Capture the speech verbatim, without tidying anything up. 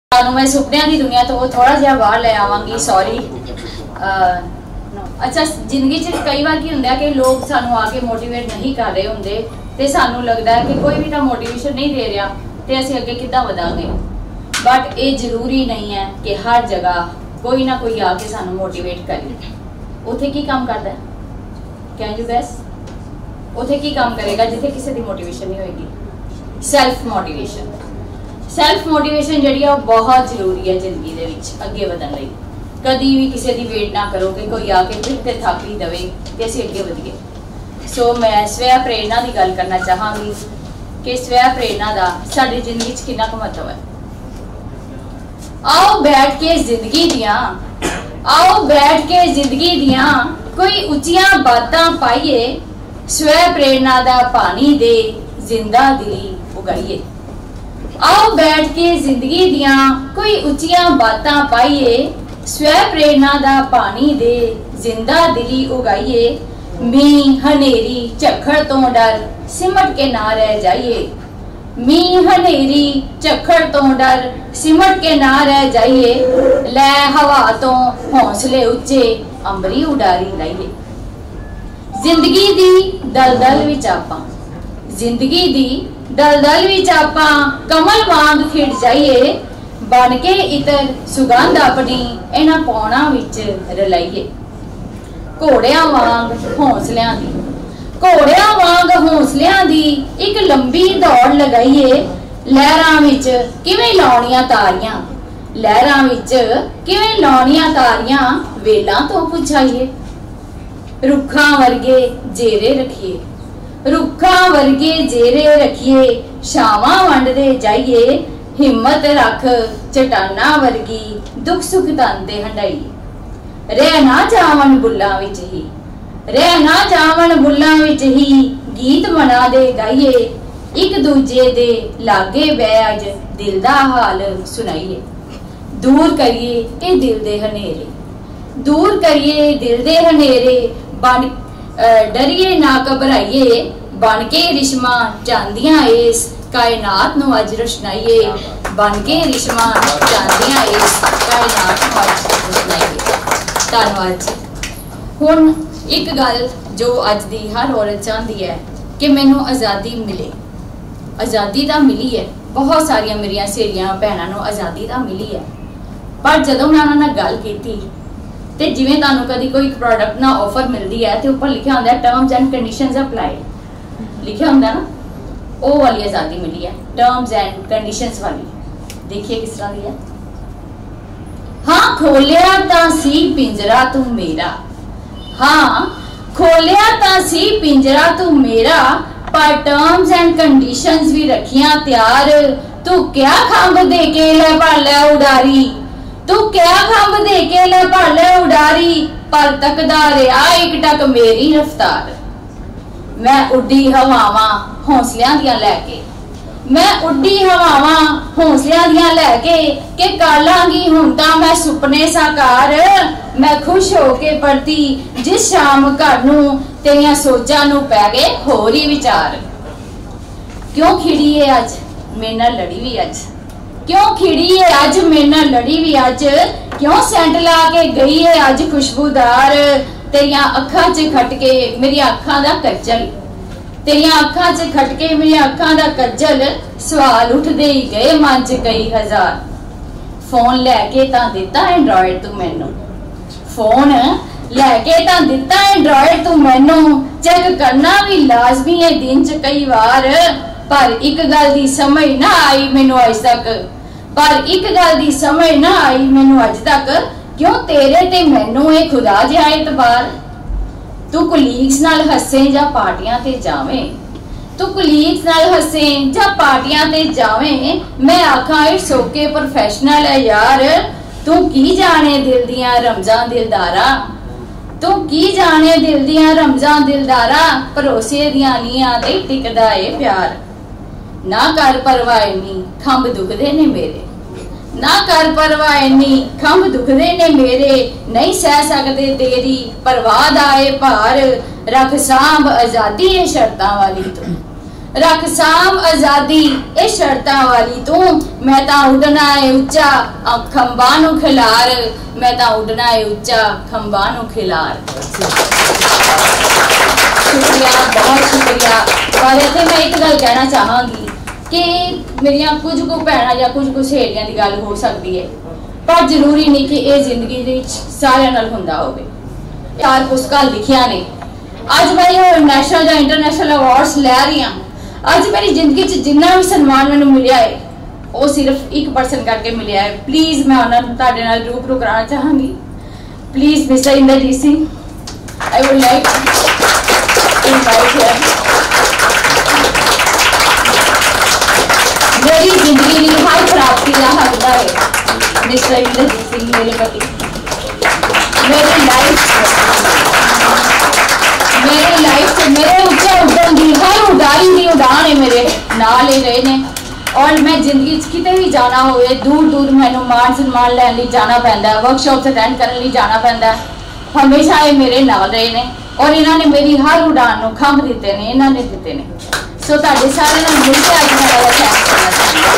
मैं सुपनिया की दुनिया तो थोड़ा जिहा बाहर ले आवांगी सॉरी। अच्छा जिंदगी च कई बार की हुंदा कि लोग सानू आके मोटिवेट नहीं कर रहे होंदे ते सानू लगदा है कि कोई भी तो मोटिवेशन नहीं दे रहा ते असीं अगे किद्दां वधांगे। बट ये जरूरी नहीं है कि हर जगह कोई ना कोई आके सानू मोटिवेट करे। उत्थे की काम करदा है? Can you guess? उत्थे की काम करेगा जिथे किसी की मोटिवेशन नहीं होएगी? Self motivation. सैल्फ मोटिवेशन जी बहुत जरूरी है जिंदगी दे विच अगे वधन लई। कदी भी किसी की वेट ना करो कि कोई आके फिर ते थक ही दवे ते असीं अगे वधीए। सो मैं स्वै प्रेरणा की गल करना चाहांगी कि स्वै प्रेरणा का साडी जिंदगी च कितना महत्व है। आओ बैठ के जिंदगी दियां आओ बैठ के जिंदगी दियां कोई उच्चियां बातां पाइए, स्वै प्रेरणा दा पानी दे जिंदा दिली उगाइए। आओ बैठ के जिंदगी दियां कोई उच्चियां बातां पाइए, स्वै प्रेरणा दा पानी दे जिंदा दिली उगाइए। मींह हनेरी झक्खड़ तो डर सिमट के ना रह जाइए। मींह हनेरी झक्खड़ तो डर सिमट के ना रह जाइए। लै हवा तो हौसले उच्चे अंबरी उडारी लाइए। जिंदगी दी दलदल विच आपां जिंदगी दी दलदल विच आपां कमल वांग खिड़ जाइए। बन के इतर सुगंध अपनी इन्हां पौणां विच रलाइए। घोड़ियां वांग हौसलियां दी घोड़ियां वांग हौसलियां दी एक लंबी दौड़ लगाइए। लहरां विच किवें लाउणियां तारियां लहरां विच किवें लाउणियां तारियां वेलां तो पुछाइए। रुखां वर्गे जेरे रखिए रुखां वर्गे जेरे रखिए। छावां वंडदे जाइए। हिम्मत रख चटाना वर्गी दुख सुख तांदे हंडाइए। रह ना जावन बुल्लां विच ही रह ना जावन बुल्लां विच ही गीत मना दे गाइए। एक दूजे दे लागे बै अज दिल दा हाल सुनाइए। दूर करिए ए दिल दे हनेरे दूर करिए दिल दे हनेरे। बन डरिए ना घबराइए। बन के रिश्मा चांदियां इस कायनात नू अज रोशनाइए। बन के रिश्मा चांदियां इस कायनात नू अज रोशनाइए। धन्नवाद जी। हुण एक गल जो अज दी हर औरत चाहती है कि मैनू आज़ादी मिले। आज़ादी तो मिली है, बहुत सारिया मेरिया सहेलियां भैणां नू आज़ादी तो मिली है, पर जदों मैं उन्हां नाल गल कीती ते जिवें तुहानूं कदी कोई प्रोडक्ट ना ऑफर मिलती है तो उपर लिखा होंदा है टर्म्स एंड कंडीशंस अप्लाई लिखा होंदा ना, वो वाली आज़ादी मिली है टर्म्स एंड कंडीशंस वाली। देखिए किस तरह दी है। हाँ खोलिया तां सी पिंजरा तू मेरा हाँ खोलिया तां सी पिंजरा तू मेरा, पर टर्म्स एंड कंडीशंस भी रखियां त्यार। तू क्या खंभ दे के ले भर ले उडारी तू क्या खंभ दे के ले भर ले उडारी। पर तकदा रहा एक टक मेरी रफ्तार। मैं उड्डी हवावां हौसलियां दियां लैके मैं उड्डी हवावां हौसलियां दियां लैके के कर लांगी हुण तां मैं सुपने साकार। मैं खुश होके परती जिस शाम घर नूं तेरियां सोचां नूं पै गए होर ही विचार। क्यों खिड़ी है अज मेरे नाल लड़ी भी अज क्यों खिड़ी है अज मेरे नाल लड़ी भी अज। क्यों सेंट ला के गई है अज खुशबूदार। तेरियां अखां च खटके मेरी अखां दा कज्जल तेरियां अखां च खटके मेरी अखां दा कज्जल। सवाल उठदे ही गए मन च कई हजार। फोन लैके तां दिता एंड्रॉयड तू मैनू फोन लैके तां दिता एंड्रॉयड तू मैनू। चेक करना भी लाजमी है दिन च कई बार। पर एक गल दी समझ ना आई मैनू अज तक पर एक गल दी समझ ना आई मैनू अज तक। क्यों तेरे ते मैनू ए खुदा जिहा एतबार। तू कुलीग्स नाल हसे जां पार्टियां ते जावें तू कुलीग्स नाल हसे जां पार्टियां ते जावें। मैं आखां इट्स ओके प्रोफेशनल है यार। तू की जाने दिल दियां रमजां दिलदारा तू की जाने दिल दियां रमजां दिलदारा। भरोसे दियां नीआं ते टिकदा ए प्यार। ना कर परवाह इन्नी खंभ दुखदे ने मेरे ना कर परवाह इन्नी खंभ दुखदे ने मेरे। नहीं सह सकदे तेरी परवाह दा ए भार। रख सांभ आजादी ए शर्तां वाली तू रख साम आजादी ए शर्तां वाली तू, मैं ता उड़ना है उच्चा खंबा नू खिलार, मैं ता उड़ना है उच्चा खंबा नू खिलार। शुक्रिया, बहुत शुक्रिया। और इत्थे मैं एक गल कहना चाहांगी कि मेरिया कुछ को भैणां या कुछ को सहेलियां दी गल हो सकती है, पर जरूरी नहीं कि यह जिंदगी दे विच सारियां नाल हुंदा होवे। चार पुस्तकां लिखियां ने, अज मैं नेशनल या इंटरनेशनल अवार्ड्स लै रही हाँ। अज मेरी जिंदगी च जिन्ना भी सन्मान मैंने मिलिया है वो सिर्फ एक पर्सन करके मिलिया है। प्लीज मैं उन्होंने तुहाडे नाल रूबरू कराना चाहांगी। Please mister Inderjit Singh, I would like to invite him. मेरी जिंदगी की हर प्राप्ति का हकदार है मिस्टर इंद्रजीत सिंह मेरे पति। मेरी लाइफ मेरी लाइफ से मेरे उच्चा उड़न की हर उड़ारी की उड़ान है मेरे नाल ही रहे ने। और मैं जिंदगी किते भी जाना हो, दूर दूर मैनू मान सम्मान लैन जाना पैंदा, वर्कशॉप अटेंड करने जाना पैंदा, हमेशा ये मेरे नाल रहे ने और इन्होंने मेरी हर उड़ान खंभ दिते ने, इन्होंने दिते ने। सो तुहाडे सारे नाल मिल के अज मैं थैंक्स करना चाहती हूं।